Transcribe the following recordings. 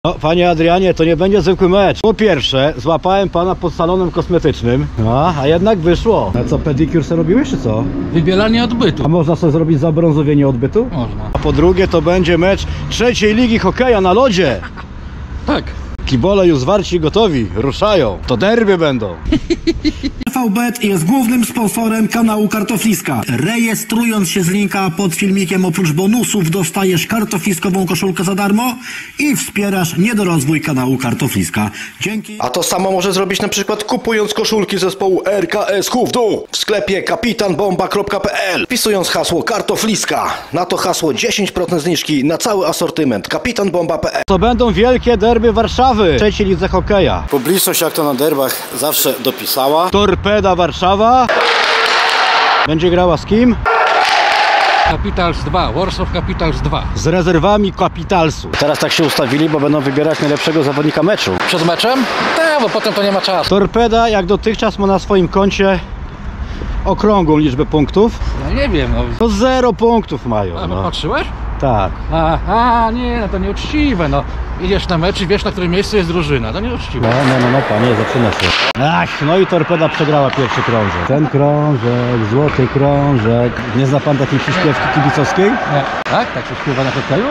No, panie Adrianie, to nie będzie zwykły mecz. Po pierwsze, złapałem pana pod salonem kosmetycznym, no, a jednak wyszło. A co, pedicure sobie robiłeś, czy co? Wybielanie odbytu. A można sobie zrobić zabrązowienie odbytu? Można. A po drugie, to będzie mecz trzeciej ligi hokeja na lodzie. Tak. Kibole już zwarci i gotowi, ruszają. To derby będą. TVBet jest głównym sponsorem kanału Kartofliska. Rejestrując się z linka pod filmikiem, oprócz bonusów dostajesz kartofliskową koszulkę za darmo i wspierasz niedorozwój kanału Kartofliska. Dzięki. A to samo może zrobić na przykład kupując koszulki zespołu RKS Hufdu w sklepie kapitanbomba.pl, wpisując hasło Kartofliska. Na to hasło 10% zniżki na cały asortyment kapitanbomba.pl. To będą wielkie derby Warszawy w trzeciej lidze hokeja. Publiczność, jak to na derbach, zawsze dopisała. Torpeda Warszawa będzie grała z kim? Capitals 2, Warsaw Capitals 2. Z rezerwami Capitalsu. Teraz tak się ustawili, bo będą wybierać najlepszego zawodnika meczu. Przed meczem? Tak, bo potem to nie ma czasu. Torpeda jak dotychczas ma na swoim koncie okrągłą liczbę punktów. Ja nie wiem, no. To 0 punktów mają. A, No. patrzyłeś? Tak. Aha, nie, no to nieuczciwe, no. Idziesz na mecz i wiesz, na którym miejscu jest drużyna, to nieuczciwe. No, panie, zaczyna się. Ach, no i Torpeda przegrała pierwszy krążek. Ten krążek, złoty krążek. Nie zna pan takiej przyśpiewki kibicowskiej? Nie. Tak? Tak się śpiewa na hokeju?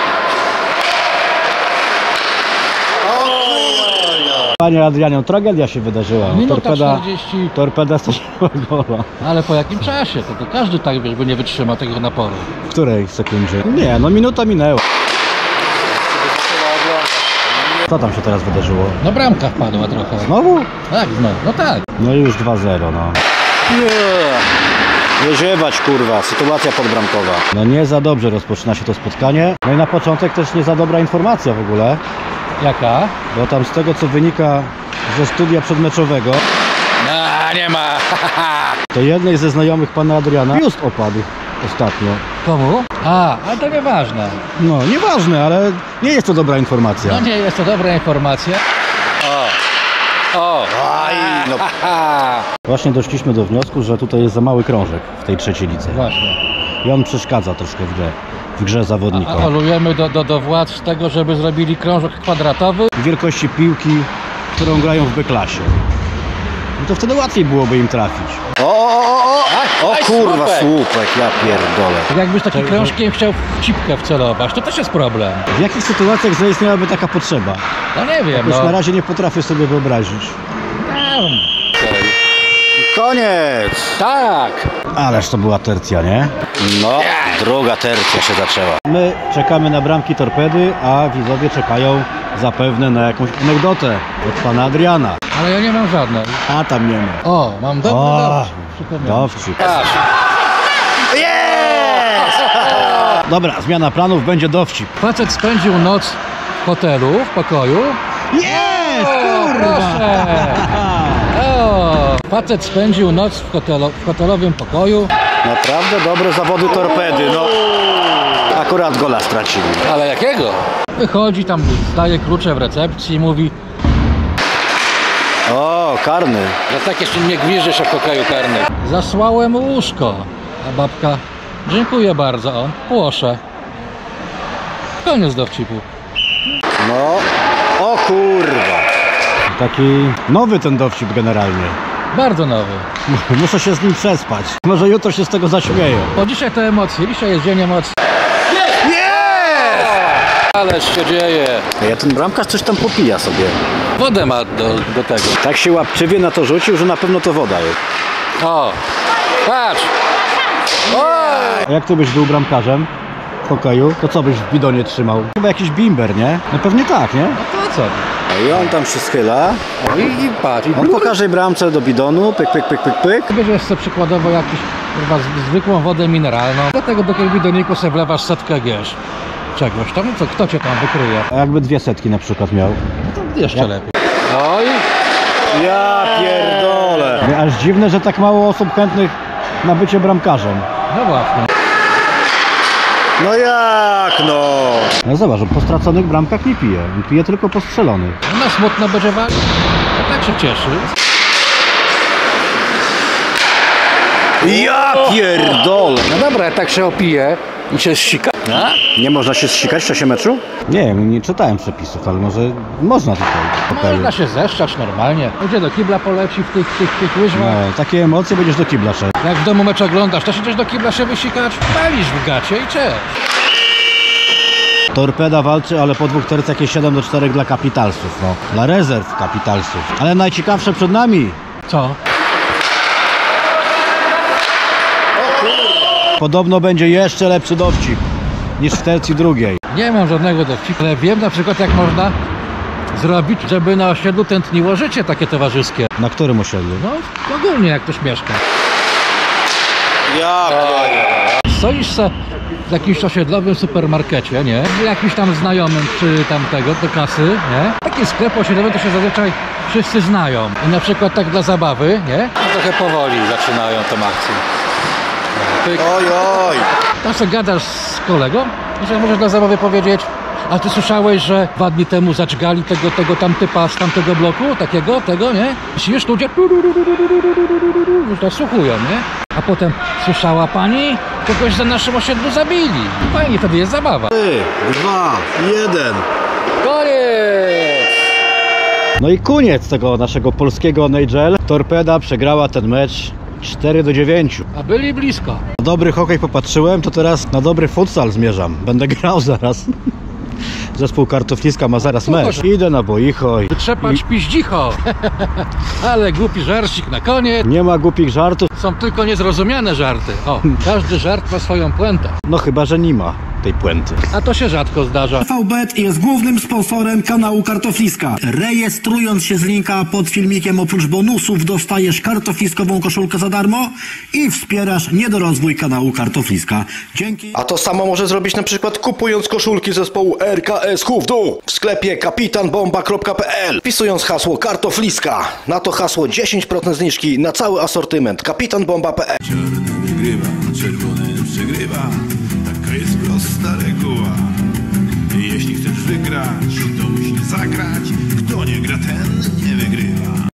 Panie Adrianie, tragedia się wydarzyła. Minuta 40. Torpeda strzeliła gola. Ale po jakim czasie? To każdy tak, wiesz, by nie wytrzyma tego naporu. W której sekundzie? Nie, no minuta minęła. Co tam się teraz wydarzyło? No bramka wpadła trochę. Znowu? Tak, no tak. No i już 2-0, no. Nie ziewać, kurwa, sytuacja podbramkowa. No nie za dobrze rozpoczyna się to spotkanie. No i na początek też nie za dobra informacja w ogóle. Jaka? Bo tam z tego co wynika ze studia przedmeczowego, No, nie ma. to jednej ze znajomych pana Adriana just opadł ostatnio. Komu? Ale to nieważne. No nieważne, ale nie jest to dobra informacja. No nie jest to dobra informacja. No, Właśnie doszliśmy do wniosku, że tutaj jest za mały krążek w tej trzeciej lidze. Właśnie. I on przeszkadza troszkę w grze zawodnika. Apelujemy do władz tego, żeby zrobili krążek kwadratowy. Wielkości piłki, którą grają w B-klasie. No to wtedy łatwiej byłoby im trafić. O kurwa, słupek, ja pierdolę. Jakbyś takim krążkiem chciał w cipkę wcelować, to też jest problem. W jakich sytuacjach zaistniałaby taka potrzeba? No nie wiem, Już no. na razie nie potrafię sobie wyobrazić. Koniec! Tak! Ależ to była tercja, nie? No, druga tercja się zaczęła. My czekamy na bramki Torpedy, a widzowie czekają zapewne na jakąś anegdotę od pana Adriana. Ale ja nie mam żadnej. A tam nie ma. O, mam dobry dowcip. Przypomniałem. Dowcip. Dobra, zmiana planów, będzie dowcip. Facet spędził noc w hotelu, w pokoju. Jest! Proszę! Facet spędził noc w hotelowym pokoju. Naprawdę dobre zawody Torpedy, no. Akurat gola stracili. Ale jakiego? Wychodzi tam, daje klucze w recepcji i mówi: O, karny. no tak jeszcze nie gwiżdżysz o pokoju karnym. Zasłałem łóżko. A babka: dziękuję bardzo. On: proszę. Koniec dowcipu. No, o kurwa. Taki nowy ten dowcip generalnie. Bardzo nowy. Muszę się z nim przespać. Może jutro się z tego zaśmieję. Bo dzisiaj to emocje, dzisiaj jest dzień emocji. Ależ się dzieje. Ja ten bramkarz coś tam popija sobie. Wodę ma do tego. Tak się łapczywie na to rzucił, że na pewno to woda jest. O, patrz. A jak ty byś był bramkarzem w hokeju, to co byś w bidonie trzymał? Chyba jakiś bimber, nie? No pewnie tak, nie? To co? No i on tam się schyla. I patrz. On po każdej bramce do bidonu, pyk, pyk, pyk, pyk, pyk. Bierzesz sobie przykładowo jakiś, chyba zwykłą wodę mineralną. Do tego bidoniku sobie wlewasz setkę czegoś tam, co kto cię tam wykryje? A jakby 200 na przykład miał? To jeszcze lepiej. Oj, Ja pierdolę. Aż dziwne, że tak mało osób chętnych na bycie bramkarzem. no właśnie. No jak no? No zobacz, on po straconych bramkach nie pije. On pije tylko po strzelonych. No smutno będzie walić. No tak się cieszy. Ja pierdolę. No dobra, jak tak się opije i się ścika, Nie można się zsikać w czasie meczu? Nie wiem, nie czytałem przepisów, ale może można tutaj. Można się zeszczać normalnie. Gdzie do kibla poleci w tych łyżwach. No, takie emocje będziesz do kibla szedł. Jak w domu mecz oglądasz, też idziesz do kibla się wysikać, palisz w gacie i cześć. Torpeda walczy, ale po dwóch tercach jakieś 7-4 dla kapitalsów, no. Dla rezerw kapitalsów. Ale najciekawsze przed nami. Co? Podobno będzie jeszcze lepszy dowcip niż w tercji drugiej. Nie mam żadnego dowcipu, ale wiem na przykład jak można zrobić, żeby na osiedlu tętniło życie takie towarzyskie. Na którym osiedlu? No ogólnie jak ktoś mieszka. Ja. Stoisz se w jakimś osiedlowym supermarkecie, nie? Z jakimś tam znajomym czy tamtego do kasy, nie? Taki sklep osiedlowy to się zazwyczaj wszyscy znają. I na przykład tak dla zabawy, nie? No trochę powoli zaczynają tę akcję. Oj, oj. Tam sobie gadasz z kolegą, że możesz dla zabawy powiedzieć: a ty słyszałeś, że 2 dni temu zaczgali tego tam typa z tamtego bloku, tego, nie? I już ludzie już nasłuchują, nie? A potem: słyszała pani? Kogoś za naszym osiedlu zabili. Fajnie, wtedy jest zabawa. 3, 2, 1. Koniec! No i koniec tego naszego polskiego NHL. Torpeda przegrała ten mecz 4-9. A byli blisko. Na dobry hokej popatrzyłem, to teraz na dobry futsal zmierzam. Będę grał zaraz. Zespół Kartofliska ma zaraz mecz. Idę na boicho. Wytrzepać piździcho. Ale głupi żarcik na koniec. Nie ma głupich żartów. Są tylko niezrozumiane żarty. O, każdy żart ma swoją puentę. No chyba, że nie ma tej puenty. A to się rzadko zdarza. TVBet jest głównym sponsorem kanału Kartofliska. Rejestrując się z linka pod filmikiem, oprócz bonusów dostajesz kartofliskową koszulkę za darmo i wspierasz niedorozwój kanału Kartofliska. Dzięki. A to samo może zrobić na przykład kupując koszulki zespołu RKS Chów Dół w sklepie kapitanbomba.pl, wpisując hasło Kartofliska. Na to hasło 10% zniżki na cały asortyment kapitanbomba.pl. Czarny wygrywa, czerwony przegrywa. Taka jest prosta reguła. Jeśli chcesz wygrać, to